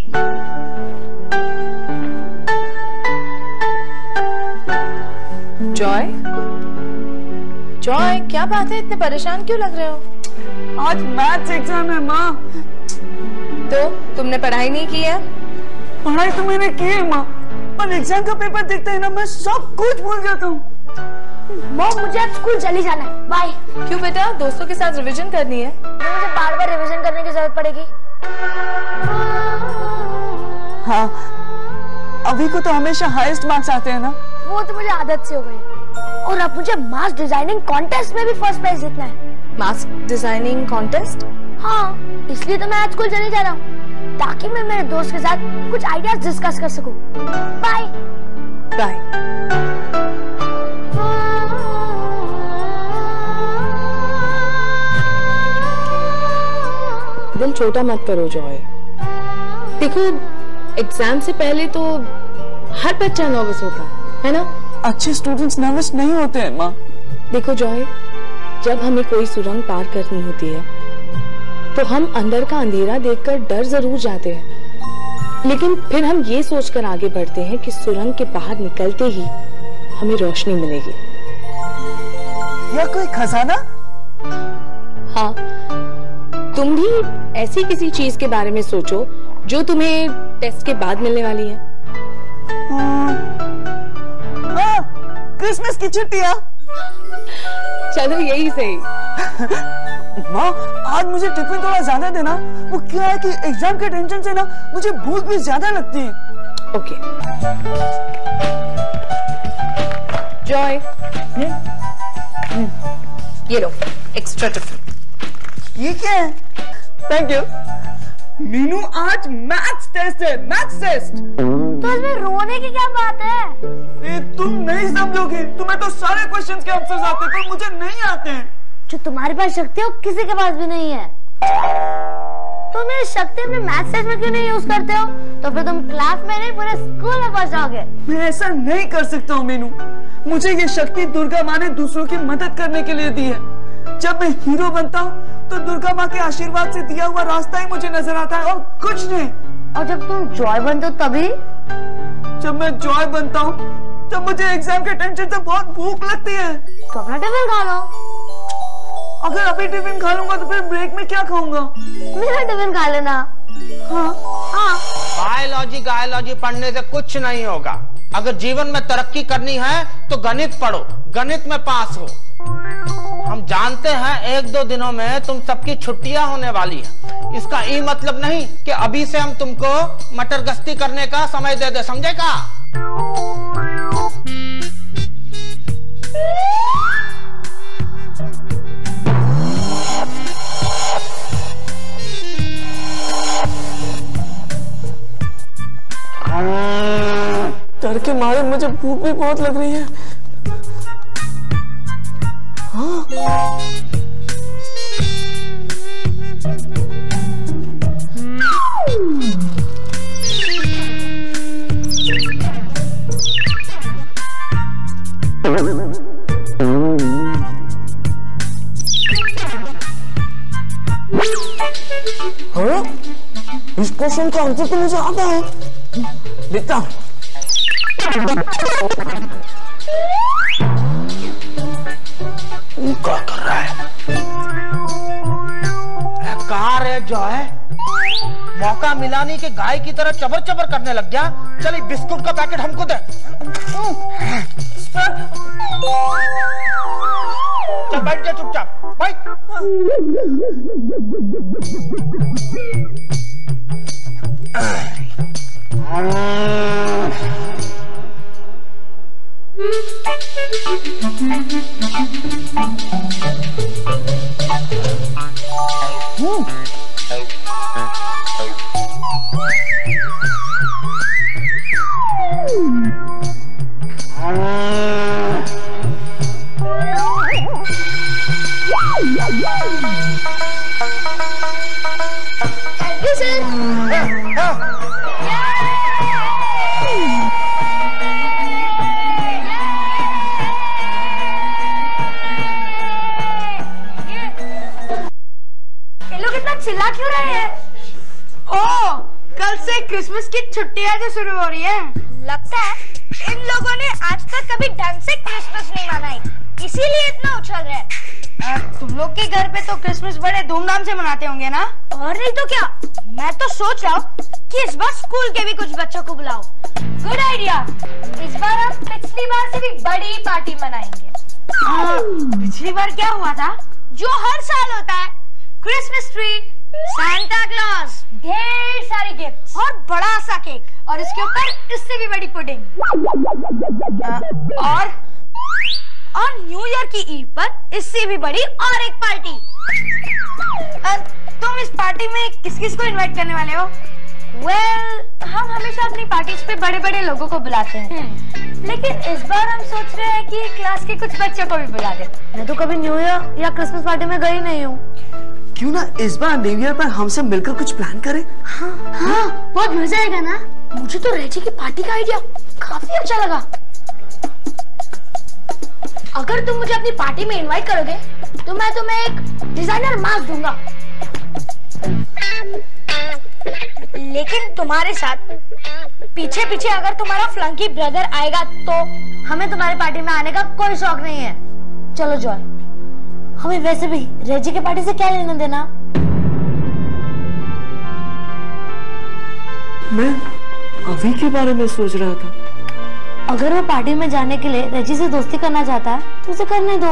Joy, Joy क्या बात है, इतने परेशान क्यों लग रहे हो? आज मैथ्स एग्जाम है माँ। तो तुमने पढ़ाई नहीं की है? पढ़ाई तो मैंने की है माँ, पर एग्जाम का पेपर देखते ही ना मैं सब कुछ भूल जाता हूँ। मॉम मुझे आज स्कूल चली जाना है, बाय। क्यों बेटा, दोस्तों के साथ रिवीजन करनी है? मुझे बार बार रिवीजन करने की जरूरत पड़ेगी। हाँ, अभी को तो हमेशा हाईएस्ट मार्क्स आते हैं ना। वो तो मुझे आदत से हो गई, और अब मुझे मास्क डिजाइनिंग कॉन्टेस्ट में भी फर्स्ट प्राइज जीतना है। Mask designing contest? हाँ, इसलिए तो मैं आज स्कूल चले जा रहा हूँ, ताकि मैं मेरे दोस्त के साथ कुछ आइडियाज डिस्कस कर सकूं। Bye bye. दिल छोटा मत करो जॉय। देखो, एग्जाम से पहले तो हर बच्चा नर्वस होता है ना? अच्छे स्टूडेंट्स नर्वस नहीं होते हैं माँ। देखो जॉय, जब हमें कोई सुरंग पार करनी होती है तो हम अंदर का अंधेरा देखकर डर जरूर जाते हैं, लेकिन फिर हम ये सोचकर आगे बढ़ते हैं कि सुरंग के बाहर निकलते ही हमें रोशनी मिलेगी। या कोई खजाना? हाँ, तुम भी ऐसी किसी चीज के बारे में सोचो जो तुम्हें टेस्ट के बाद मिलने वाली है। क्रिसमस की छुट्टियां। चलो यही सही। माँ, आज मुझे टिफिन थोड़ा ज्यादा देना। वो क्या है कि एग्जाम के टेंशन से ना मुझे भूख भी ज्यादा लगती है। ओके। जॉय, ये लो एक्स्ट्रा टिफिन। ये क्या है? Thank you. मीनू, आज मैथ्स टेस्ट है, मैथ्स टेस्ट। तो इसमें रोने की क्या बात है? तुम नहीं समझोगी, तुम्हें तो सारे क्वेश्चंस के आंसर्स आते हैं, पर मुझे नहीं आते हैं। जो तुम्हारे पास शक्ति हो किसी के पास भी नहीं है। तो मेरी शक्ति अपने मैथ्स टेस्ट में क्यों नहीं यूज करते हो? तो फिर तुम क्लास में नहीं पूरे स्कूल में फंस जाओगे। मैं ऐसा नहीं कर सकता हूँ मीनू। मुझे ये शक्ति दुर्गा माँ ने दूसरों की मदद करने के लिए दी है। जब मैं हीरो बनता हूँ तो दुर्गा माँ के आशीर्वाद से दिया हुआ रास्ता ही मुझे नजर आता है, और कुछ नहीं। और जब तुम जॉय बनते हो तभी? जब मैं जॉय बनता हूँ तब मुझे एग्जाम के टेंशन से बहुत भूख लगती है। तो अपना टिफिन खा लो। अगर अभी टिफिन खा लूंगा तो फिर ब्रेक में क्या खाऊंगा? मेरा टिफिन खा लेना। हाँ हाँ। बायोलॉजी पढ़ने से कुछ नहीं होगा। अगर जीवन में तरक्की करनी है तो गणित पढ़ो, गणित में पास हो। हम जानते हैं 1-2 दिनों में तुम सबकी छुट्टियां होने वाली है। इसका ये मतलब नहीं कि अभी से हम तुमको मटर गश्ती करने का समय दे दे, समझे का? डर के मारे मुझे भूख भी बहुत लग रही है। हाँ? हाँ? इस क्वेश्चन का आंसर तो मुझे आता है। देखता हूँ। क्या कर रहा है? कहाँ रे जॉय? मौका मिला नहीं कि गाय की तरह चबर चबर करने लग गया। चल बिस्कुट का पैकेट हमको दे। चल बैठ जा चुपचाप, बैठ। चिल्ला क्यों रहे हैं? ओ, कल कल से क्रिसमस की छुट्टियां जो शुरू हो रही है, लगता है इन लोगों ने आज तक कभी ढंग से क्रिसमस नहीं मनाई, इसीलिए इतना उछल रहे हैं। तुम लोग के घर पे तो क्रिसमस बड़े धूमधाम से मनाते होंगे ना? और नहीं तो क्या, मैं तो सोच रहा हूँ कि इस बार स्कूल के भी कुछ बच्चों को बुलाओ। Good idea. इस बार हम पिछली बार से भी बड़ी पार्टी मनाएंगे। पिछली बार क्या हुआ था? जो हर साल होता है, क्रिसमस ट्री, सांता क्लॉज, ढेर सारी गिफ्ट्स और बड़ा सा केक, और इसके ऊपर इससे भी बड़ी पुडिंग, और न्यू ईयर की ईव पर इससे भी बड़ी और एक पार्टी। तुम इस पार्टी में किस किस को इनवाइट करने वाले हो? हम हमेशा अपनी पार्टीज पे बड़े बड़े लोगों को बुलाते हैं, लेकिन इस बार हम सोच रहे हैं कि क्लास के कुछ बच्चों को भी बुला दें। मैं तो कभी न्यू ईयर या क्रिसमस पार्टी में गई नहीं हूँ। क्यों ना इस बार न्यू ईयर पर हम सब मिलकर कुछ प्लान करें? हाँ, बहुत मजा आएगा ना। मुझे तो रेजी की पार्टी का आइडिया काफी अच्छा लगा। अगर तुम मुझे अपनी पार्टी में इनवाइट करोगे तो मैं तुम्हें एक डिजाइनर मास्क दूंगा, लेकिन तुम्हारे साथ पीछे पीछे अगर तुम्हारा फ्लंकी ब्रदर आएगा तो हमें तुम्हारी पार्टी में आने का कोई शौक नहीं है। चलो जॉय, हमें वैसे भी रेजी के पार्टी से क्या लेना देना। मैं अभी के बारे में सोच रहा था। अगर वो पार्टी में जाने के लिए रेजी से दोस्ती करना चाहता है तो उसे करने दो।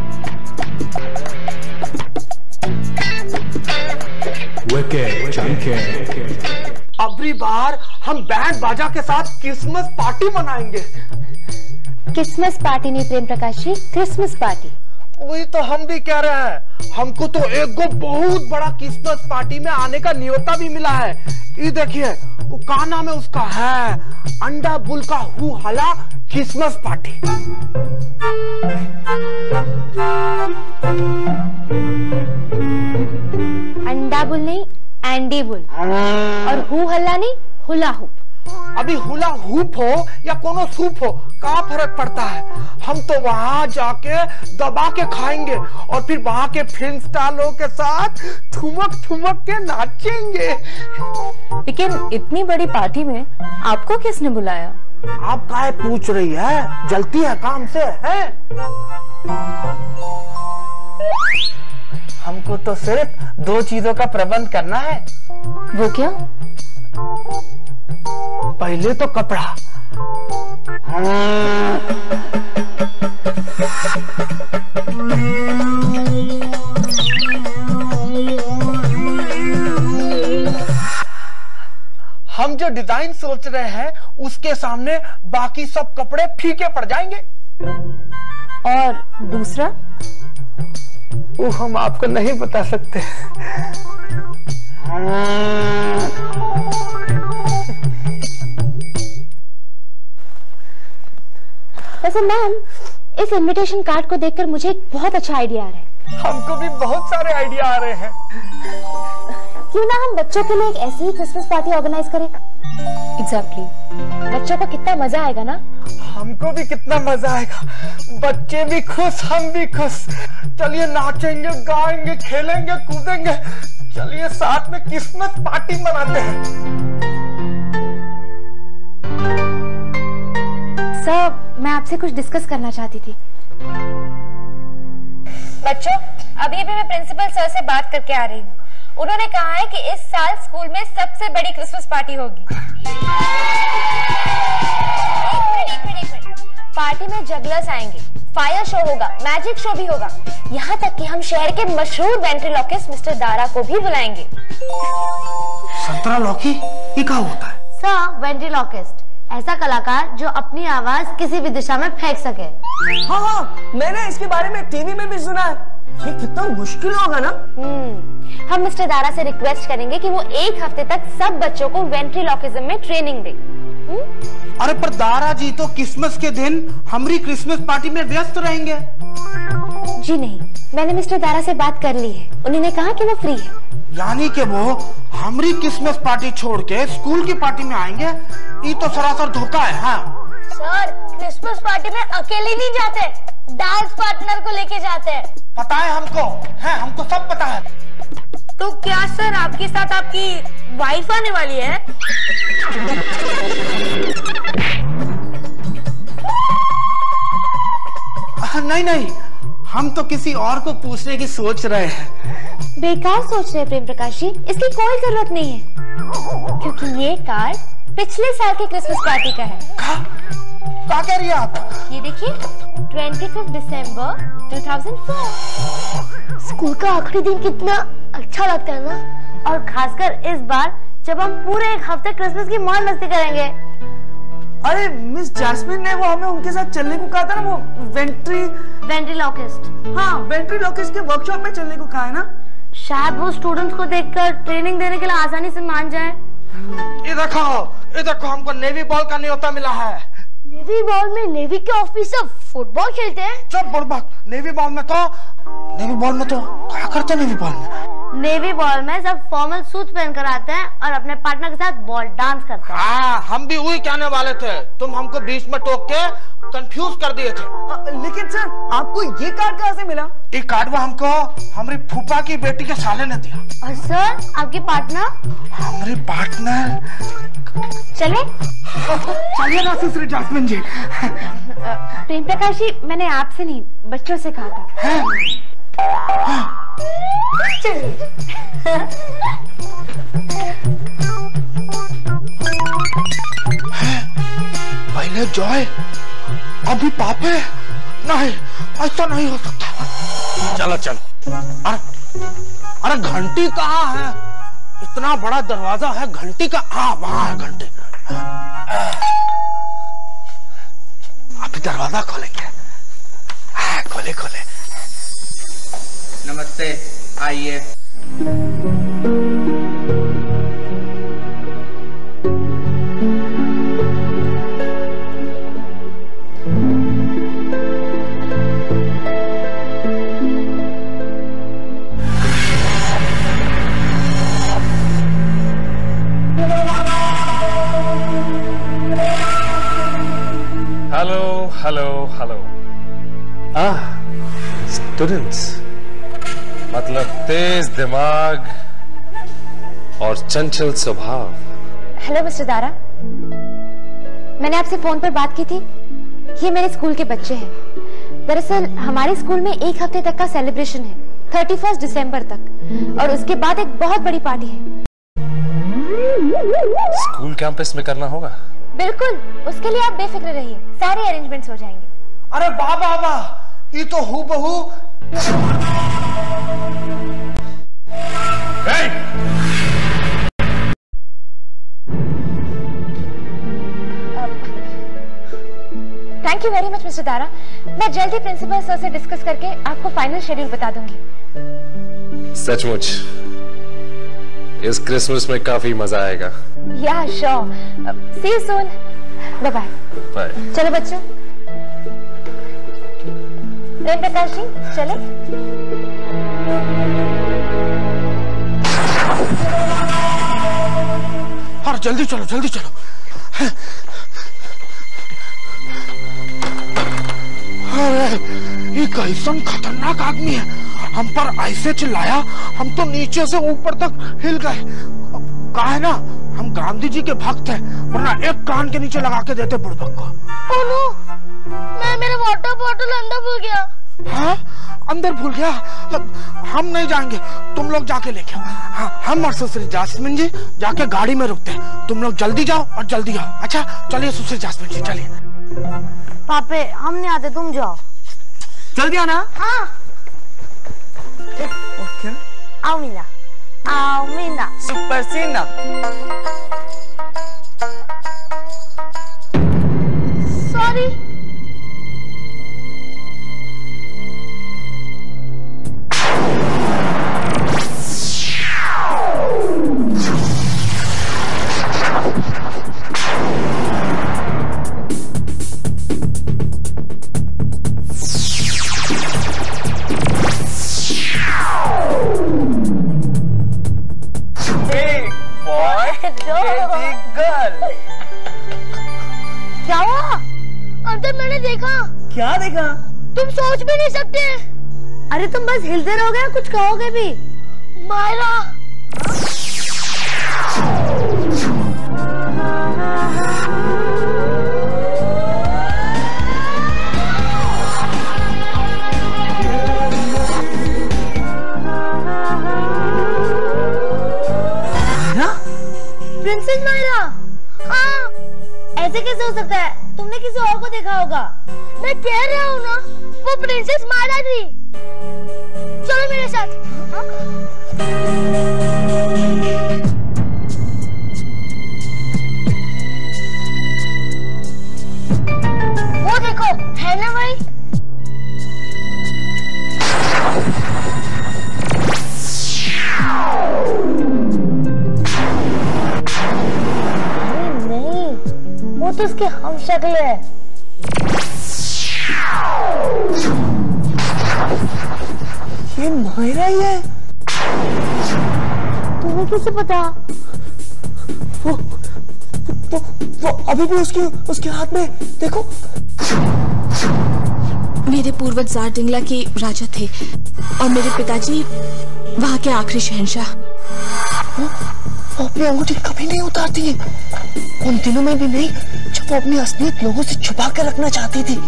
अबरी बार हम बैंड बाजा के साथ क्रिसमस पार्टी मनाएंगे। क्रिसमस पार्टी नहीं प्रेम प्रकाश जी, क्रिसमस पार्टी। वही तो हम भी कह रहे हैं। हमको तो एक बहुत बड़ा क्रिसमस पार्टी में आने का न्योता भी मिला है। ये देखिए, वो क्या नाम है उसका, है अंडा बुल का हु हला क्रिसमस पार्टी। अंडा बुल नहीं, एंडी बुल, और हु हल्ला नहीं, हुला हुप। अभी हुला हुप हो या कोनो सूप हो, क्या फर्क पड़ता है? हम तो वहां जाके दबा के खाएंगे और फिर वहां के फिल्म स्टारों के साथ ठुमक ठुमक के नाचेंगे। लेकिन इतनी बड़ी पार्टी में आपको किसने बुलाया? आप काहे पूछ रही है? जलती है काम से है? हमको तो सिर्फ 2 चीजों का प्रबंध करना है। वो क्या? पहले तो कपड़ा, हम जो डिजाइन सोच रहे हैं उसके सामने बाकी सब कपड़े फीके पड़ जाएंगे। और दूसरा? वो हम आपको नहीं बता सकते। वैसे मैम, इस इनविटेशन कार्ड को देखकर मुझे एक बहुत अच्छा आइडिया आ रहा है। हमको भी बहुत सारे आइडिया आ रहे हैं। क्यों ना हम बच्चों के लिए एक ऐसी ही क्रिसमस पार्टी ऑर्गेनाइज करें? एग्जैक्टली। बच्चों को कितना मजा आएगा ना। हमको भी कितना मजा आएगा, बच्चे भी खुश, हम भी खुश। चलिए नाचेंगे, गाएंगे, खेलेंगे, कूदेंगे। चलिए साथ में क्रिसमस पार्टी मनाते हैं। सर, मैं आपसे कुछ डिस्कस करना चाहती थी। बच्चों, अभी अभी मैं प्रिंसिपल सर से बात करके आ रही हूँ। उन्होंने कहा है कि इस साल स्कूल में सबसे बड़ी क्रिसमस पार्टी होगी। एक मिनट। पार्टी में जगलर्स आएंगे, फायर शो होगा, मैजिक शो भी होगा, यहाँ तक कि हम शहर के मशहूर वेंट्रिलोकिस्ट मिस्टर दारा को भी बुलाएंगे। संतरा लौकी, ये क्या होता है? सर, वेंट्रिलोकिस्ट ऐसा कलाकार जो अपनी आवाज किसी भी दिशा में फेंक सके। हाँ, मैंने इसके बारे में टीवी में भी सुना है। ये कितना मुश्किल होगा ना। हम मिस्टर दारा से रिक्वेस्ट करेंगे कि वो 1 हफ्ते तक सब बच्चों को वेंट्रिलोकिज्म में ट्रेनिंग दे। अरे पर दारा जी तो क्रिसमस के दिन हमारी क्रिसमस पार्टी में व्यस्त रहेंगे। जी नहीं, मैंने मिस्टर दारा से बात कर ली है, उन्होंने कहा कि वो फ्री है। यानी कि वो हमारी क्रिसमस पार्टी छोड़ के स्कूल की पार्टी में आएंगे? ये तो सरासर धोखा है। हाँ सर, क्रिसमस पार्टी में अकेले नहीं जाते, डांस पार्टनर को लेके जाते हैं। पता है हमको, है हमको सब पता है। तो क्या सर आपके साथ आपकी वाइफ आने वाली है? नहीं नहीं, हम तो किसी और को पूछने की सोच रहे हैं। बेकार सोच रहे हैं प्रेम प्रकाश जी, इसकी कोई जरूरत नहीं है, क्योंकि ये कार्ड पिछले साल की क्रिसमस पार्टी का है। क्या कह रही है आप? ये देखिए, 25 दिसंबर 2004। स्कूल का आखिरी दिन कितना अच्छा लगता है ना, और खासकर इस बार जब हम पूरे एक हफ्ते क्रिसमस की मौज मस्ती करेंगे। अरे मिस जैस्मिन ने वो हमें उनके साथ चलने को कहा था ना, वो वेंट्रीलोकिस्ट। हाँ, वेंट्रीलोकिस्ट के वर्कशॉप में चलने को कहा है ना। शायद वो स्टूडेंट्स को देखकर ट्रेनिंग देने के लिए आसानी से मान जाए। ये देखो हमको नेवी बॉल का न्योता मिला है। नेवी बॉल में नेवी के ऑफिसर फुटबॉल खेलते हैं? चुप बुड़बक, नेवी बॉल में तो क्या करते हैं? नेवी बॉल में सब फॉर्मल सूट पहनकर आते हैं और अपने पार्टनर के साथ बॉल डांस करते हैं। हाँ, हम भी वही कहने वाले थे, तुम हमको बीच में टोक के कंफ्यूज कर दिए थे। लेकिन सर, आपको ये कार्ड कहाँ से मिला? ये कार्ड वो हमको हमारी फूफा की बेटी के साले ने दिया। और सर, आपकी पार्टनर? हमारी पार्टनर चलिए ना सुश्री जैस्मिन जी। प्रेम प्रकाश जी, मैंने आपसे नहीं बच्चों से कहा था। पहले जॉय, अभी पापे। नहीं, ऐसा नहीं हो सकता। चलो। अरे घंटी कहाँ है? इतना बड़ा दरवाजा है, घंटी का? वहां है घंटी। अभी दरवाजा खोलेंगे। खोले। नमस्ते, आइए। हेलो। स्टूडेंट्स, मतलब तेज दिमाग और चंचल स्वभाव। हेलो मिस्टर दारा, मैंने आपसे फोन पर बात की थी। ये मेरे स्कूल के बच्चे हैं। दरअसल हमारे स्कूल में एक हफ्ते तक का सेलिब्रेशन है, 31 दिसंबर तक, और उसके बाद एक बहुत बड़ी पार्टी है। स्कूल कैंपस में करना होगा? बिल्कुल, उसके लिए आप बेफिक्र रहिए, सारे अरेंजमेंट्स हो जाएंगे। अरे वाह, ये तो हूबहू। Thank you very much mister Dara. मैं जल्दी प्रिंसिपल सर से डिस्कस करके आपको फाइनल शेड्यूल बता दूंगी। सचमुच इस क्रिसमस में काफी मजा आएगा। Yeah sure. See you soon. Bye bye. चलो बच्चों। प्रेम प्रकाश जी, चले। और जल्दी चलो। अरे ये कैसन खतरनाक आदमी है, हम पर ऐसे चिल्लाया, हम तो नीचे से ऊपर तक हिल गए। कहा है ना, हम गांधी जी के भक्त हैं, वरना एक कान के नीचे लगा के देते बुड़बक को। ओह नो, मैं मेरा वाटर बॉटल अंदर भूल गया। हाँ, अंदर भूल गया? हम नहीं जाएंगे, तुम लोग जाके लेके आओ। हाँ, हम और सुश्री जैस्मिन जी जाके गाड़ी में रुकते हैं, तुम लोग जल्दी जाओ और जल्दी आओ। अच्छा चलिए सुश्री जैस्मिन जी, चलिए। पापे, हम नहीं आते, तुम जाओ। जल्दी आना। हाँ। ओके। आओ मीना। सुपर सीना। सॉरी। क्या हुआ? अंदर मैंने देखा। क्या देखा? तुम सोच भी नहीं सकते। अरे तुम बस हिलते रहोगे, कुछ कहोगे भी। मायरा। प्रिंसेस मायरा? हाँ, ऐसे कैसे हो सकता है? तुमने किसी और को देखा होगा। मैं कह रहा हूँ ना, वो प्रिंसेस मायरा थी। चलो मेरे साथ। वो देखो, है ना भाई? वो तो उसके हम शक्ल है। ये मायरा ही है। तुम्हें कैसे पता? वो अभी भी उसके हाथ में देखो। मेरे पूर्वज जार डिंगला के राजा थे और मेरे पिताजी वहाँ के आखिरी शहंशाह। वो अपनी अंगूठी कभी नहीं उतारती है, उन दिनों में भी नहीं जब वो अपनी असलियत लोगों से छुपा कर रखना चाहती थी।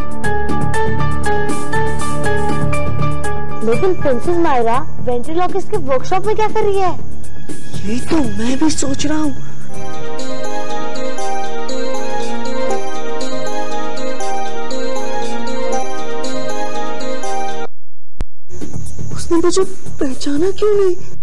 लेकिन प्रिंसेस मायरा वेंट्रिलोक्विस्ट के वर्कशॉप में क्या कर रही है? यही तो मैं भी सोच रहा हूँ। उसने मुझे पहचाना क्यों नहीं?